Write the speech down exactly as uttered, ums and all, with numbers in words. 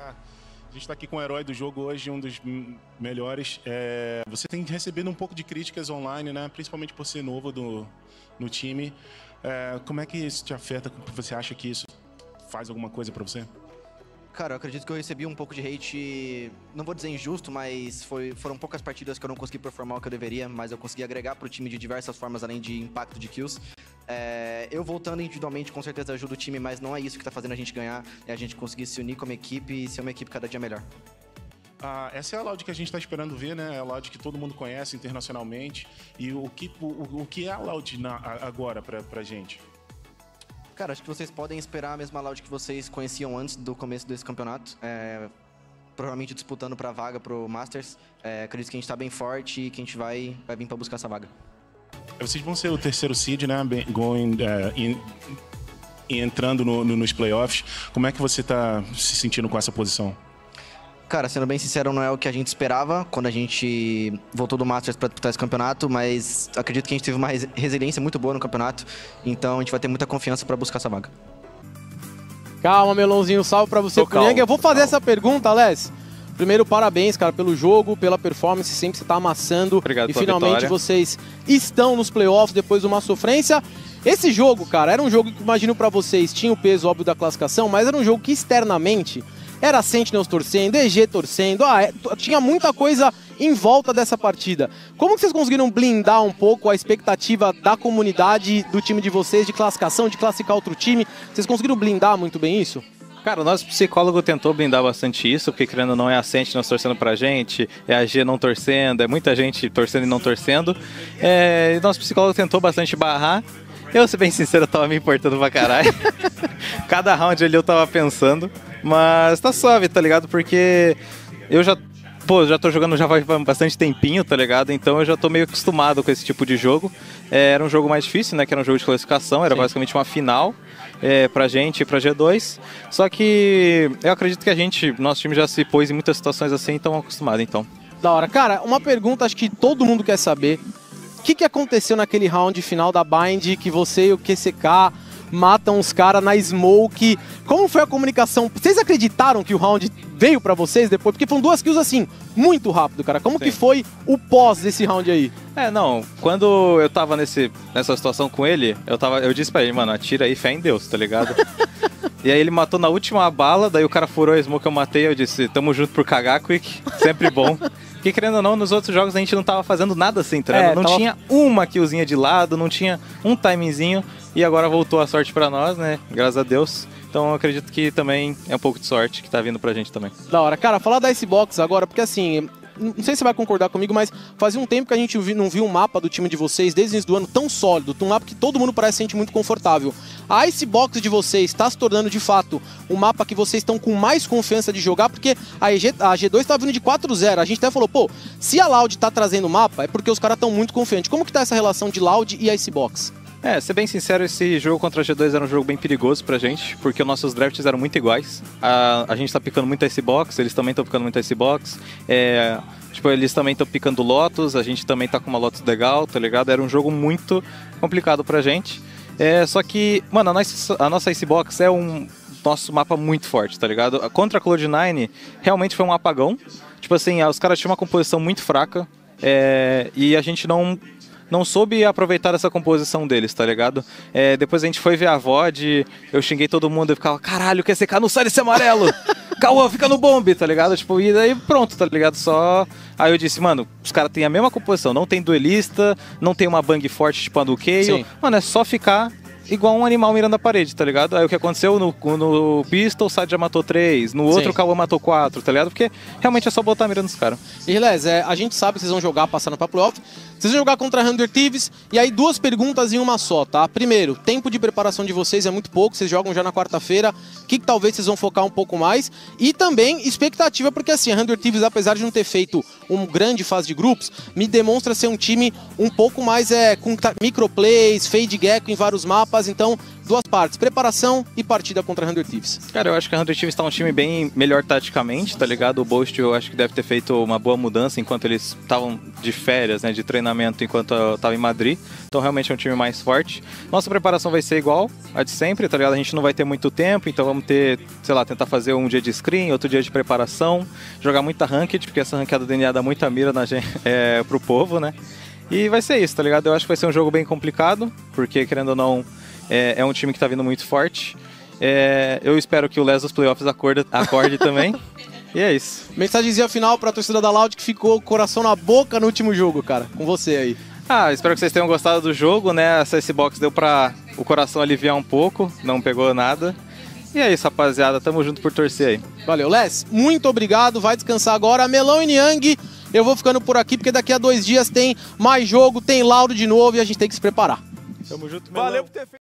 A gente está aqui com o herói do jogo hoje, um dos melhores. É, você tem recebido um pouco de críticas online, né? Principalmente por ser novo do, no time. É, como é que isso te afeta? Você acha que isso faz alguma coisa para você? Cara, eu acredito que eu recebi um pouco de hate, não vou dizer injusto, mas foi, foram poucas partidas que eu não consegui performar o que eu deveria, mas eu consegui agregar pro time de diversas formas, além de impacto de kills. É, eu voltando individualmente, com certeza ajuda o time, mas não é isso que tá fazendo a gente ganhar, é a gente conseguir se unir como equipe e ser uma equipe cada dia melhor. Ah, essa é a Loud que a gente está esperando ver, né? É a Loud que todo mundo conhece internacionalmente. E o que, o, o que é a Loud na, agora pra, pra gente? Cara, acho que vocês podem esperar a mesma Loud que vocês conheciam antes do começo desse campeonato. É, provavelmente disputando pra vaga pro Masters. É, acredito que a gente tá bem forte e que a gente vai, vai vir pra buscar essa vaga. Vocês vão ser o terceiro seed, né? Going, uh, in, entrando no, no, nos playoffs. Como é que você tá se sentindo com essa posição? Cara, sendo bem sincero, não é o que a gente esperava quando a gente voltou do Masters para disputar esse campeonato, mas acredito que a gente teve uma resiliência muito boa no campeonato, então a gente vai ter muita confiança para buscar essa vaga. Calma, Melãozinho, salve para você, Cunhang. Eu vou fazer essa pergunta, Alex. Primeiro, parabéns, cara, pelo jogo, pela performance, sempre você tá amassando. Obrigado e pela finalmente vitória. Vocês estão nos playoffs depois de uma sofrência. Esse jogo, cara, era um jogo que, imagino para vocês, tinha o peso óbvio da classificação, mas era um jogo que externamente era Sentinels torcendo, E G torcendo, ah, é, tinha muita coisa em volta dessa partida. Como que vocês conseguiram blindar um pouco a expectativa da comunidade do time de vocês, de classificação, de classificar outro time? Vocês conseguiram blindar muito bem isso? Cara, o nosso psicólogo tentou blindar bastante isso, porque querendo ou não é a Sentinels torcendo pra gente, é a G não torcendo, é muita gente torcendo e não torcendo. É, e nosso psicólogo tentou bastante barrar. Eu, ser bem sincero, eu tava me importando pra caralho. Cada round ali eu tava pensando. Mas tá suave, tá ligado? Porque eu já, pô, já tô jogando já faz bastante tempinho, tá ligado? Então eu já tô meio acostumado com esse tipo de jogo. É, era um jogo mais difícil, né? Que era um jogo de classificação, era Sim. basicamente uma final é, pra gente e pra G dois. Só que eu acredito que a gente, nosso time já se pôs em muitas situações assim, então acostumado, então. Da hora. Cara, uma pergunta acho que todo mundo quer saber. O que, que aconteceu naquele round final da Bind que você e o Q C K matam os caras na smoke? Como foi a comunicação? Vocês acreditaram que o round veio pra vocês depois? Porque foram duas kills assim, muito rápido, cara. Como Sim. que foi o pós desse round aí? É, não, quando eu tava nesse, nessa situação com ele, eu, tava, eu disse pra ele, mano, atira aí, fé em Deus, tá ligado? E aí ele matou na última bala, daí o cara furou a smoke, eu matei, eu disse, tamo junto por cagar, Quick, sempre bom. Porque, querendo ou não, nos outros jogos a gente não tava fazendo nada assim, tá ligado? É, não tava... tinha uma killzinha de lado, não tinha um timingzinho, e agora voltou a sorte pra nós, né? Graças a Deus. Então eu acredito que também é um pouco de sorte que tá vindo pra gente também. Da hora. Cara, falar da Icebox agora, porque assim, não sei se você vai concordar comigo, mas fazia um tempo que a gente não viu um mapa do time de vocês, desde o início do ano, tão sólido, um mapa que todo mundo parece se sente muito confortável. A Icebox de vocês está se tornando, de fato, um mapa que vocês estão com mais confiança de jogar, porque a, E G, a G dois tá vindo de quatro zero. A gente até falou, pô, se a Loud tá trazendo o mapa, é porque os caras estão muito confiantes. Como que tá essa relação de Loud e Icebox? É, ser bem sincero, esse jogo contra a G dois era um jogo bem perigoso pra gente, porque os nossos drafts eram muito iguais. A, a gente tá picando muito Icebox, eles também estão picando muito Icebox. É, tipo, eles também estão picando Lotus, a gente também tá com uma Lotus legal, tá ligado? Era um jogo muito complicado pra gente. É, só que, mano, a nossa, a nossa Icebox é um nosso mapa muito forte, tá ligado? Contra a Cloud nine, realmente foi um apagão. Tipo assim, os caras tinham uma composição muito fraca, é, e a gente não... não soube aproveitar essa composição deles, tá ligado? É, depois a gente foi ver a V O D, eu xinguei todo mundo, eu ficava, caralho, Q C K não sai desse amarelo! Cauã, fica no bombe, tá ligado? Tipo, e daí pronto, tá ligado? Só... Aí eu disse, mano, os caras têm a mesma composição, não tem duelista, não tem uma bang forte tipo a do Kayle. Mano, é só ficar igual um animal mirando a parede, tá ligado? Aí o que aconteceu no, no Pistol, o Sad já matou três, no outro o Cauã matou quatro, tá ligado? Porque realmente é só botar a mira nos caras. E Relés, é, a gente sabe que vocês vão jogar passando pra playoff, vocês vão jogar contra a Hunter Thieves, e aí duas perguntas em uma só, tá? Primeiro, tempo de preparação de vocês é muito pouco, vocês jogam já na quarta-feira, o que, que talvez vocês vão focar um pouco mais? E também expectativa, porque assim, a Hunter Thieves, apesar de não ter feito uma grande fase de grupos, me demonstra ser um time um pouco mais é, com microplays, fade gecko em vários mapas. etapas, então, duas partes, preparação e partida contra a Hundred Thieves. Cara, eu acho que a Hundred Thieves tá um time bem melhor taticamente, tá ligado? O Boast eu acho que deve ter feito uma boa mudança enquanto eles estavam de férias, né, de treinamento enquanto eu tava em Madrid. Então realmente é um time mais forte. Nossa preparação vai ser igual a de sempre, tá ligado? A gente não vai ter muito tempo, então vamos ter, sei lá, tentar fazer um dia de screen, outro dia de preparação, jogar muita ranked, porque essa ranqueada do D N A dá muita mira na gente, é, pro povo, né? E vai ser isso, tá ligado? Eu acho que vai ser um jogo bem complicado, porque querendo ou não, é, é um time que tá vindo muito forte. É, eu espero que o Les dos Playoffs acorde, acorde também. E é isso. Mensagenzinha final pra torcida da Loud que ficou coração na boca no último jogo, cara. Com você aí. Ah, espero que vocês tenham gostado do jogo, né? Essa Icebox deu pra o coração aliviar um pouco, não pegou nada. E é isso, rapaziada. Tamo junto por torcer aí. Valeu, Les. Muito obrigado. Vai descansar agora. Melão e Niang, eu vou ficando por aqui, porque daqui a dois dias tem mais jogo, tem Loud de novo e a gente tem que se preparar. Tamo junto, Melão. Valeu por ter feito.